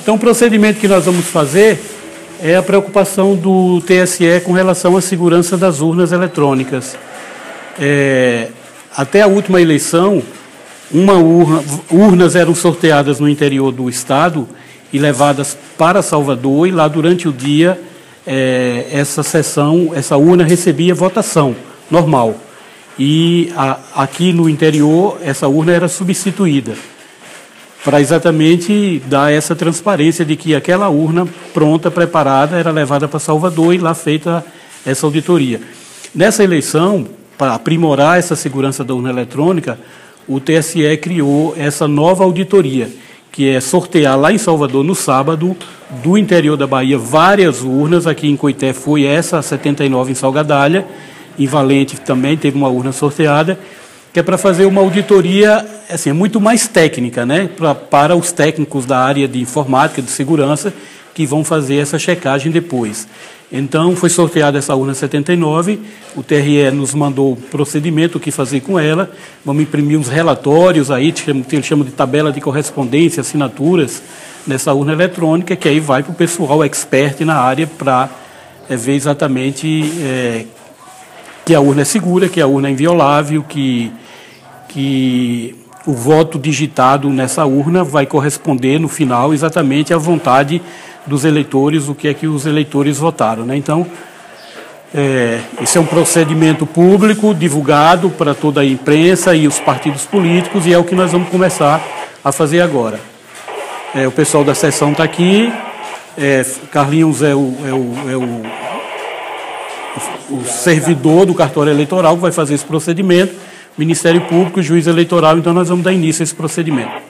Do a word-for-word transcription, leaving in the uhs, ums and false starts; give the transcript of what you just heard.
Então, o procedimento que nós vamos fazer é a preocupação do T S E com relação à segurança das urnas eletrônicas. É, até a última eleição, uma urna, urnas eram sorteadas no interior do estado e levadas para Salvador, e lá durante o dia é, essa sessão, essa urna recebia votação normal. E a, aqui no interior essa urna era substituída, para exatamente dar essa transparência de que aquela urna pronta, preparada, era levada para Salvador e lá feita essa auditoria. Nessa eleição, para aprimorar essa segurança da urna eletrônica, o T S E criou essa nova auditoria, que é sortear lá em Salvador, no sábado, do interior da Bahia, várias urnas. Aqui em Coité foi essa, a setenta e nove em Salgadalha, em Valente também teve uma urna sorteada, que é para fazer uma auditoria assim, muito mais técnica, né, pra, para os técnicos da área de informática, de segurança, que vão fazer essa checagem depois. Então, foi sorteada essa urna setenta e nove, o T R E nos mandou o procedimento, o que fazer com ela, vamos imprimir uns relatórios aí, que eles chamam de tabela de correspondência, assinaturas, nessa urna eletrônica, que aí vai para o pessoal expert na área para é, ver exatamente é, que a urna é segura, que a urna é inviolável, que, que o voto digitado nessa urna vai corresponder no final exatamente à vontade dos eleitores, o que é que os eleitores votaram, né? Então, é, esse é um procedimento público, divulgado para toda a imprensa e os partidos políticos, e é o que nós vamos começar a fazer agora. É, o pessoal da sessão está aqui, é, Carlinhos é, o, é, o, é o, o servidor do cartório eleitoral que vai fazer esse procedimento, Ministério Público, juiz eleitoral, então nós vamos dar início a esse procedimento.